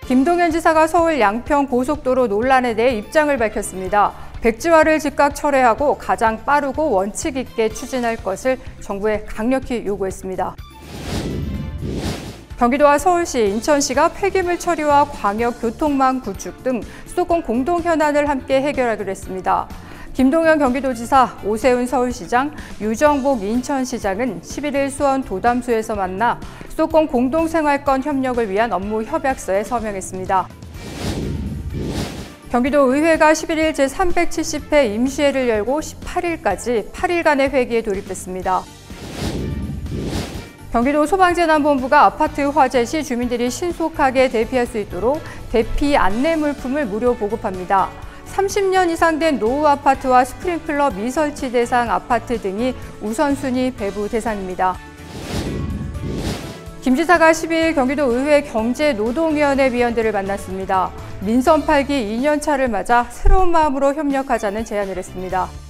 김동연 지사가 서울 양평 고속도로 논란에 대해 입장을 밝혔습니다. 백지화를 즉각 철회하고 가장 빠르고 원칙 있게 추진할 것을 정부에 강력히 요구했습니다. 경기도와 서울시, 인천시가 폐기물 처리와 광역교통망 구축 등 수도권 공동 현안을 함께 해결하기로 했습니다. 김동연 경기도지사, 오세훈 서울시장, 유정복 인천시장은 11일 수원 도담소에서 만나 수도권 공동생활권 협력을 위한 업무 협약서에 서명했습니다. 경기도 의회가 11일 제370회 임시회를 열고 18일까지 8일간의 회기에 돌입했습니다. 경기도 소방재난본부가 아파트 화재 시 주민들이 신속하게 대피할 수 있도록 대피 안내 물품을 무료 보급합니다. 30년 이상 된 노후 아파트와 스프링클러 미설치 대상 아파트 등이 우선순위 배부 대상입니다. 김 지사가 12일 경기도 의회 경제노동위원회 위원들을 만났습니다. 민선 8기 2년차를 맞아 새로운 마음으로 협력하자는 제안을 했습니다.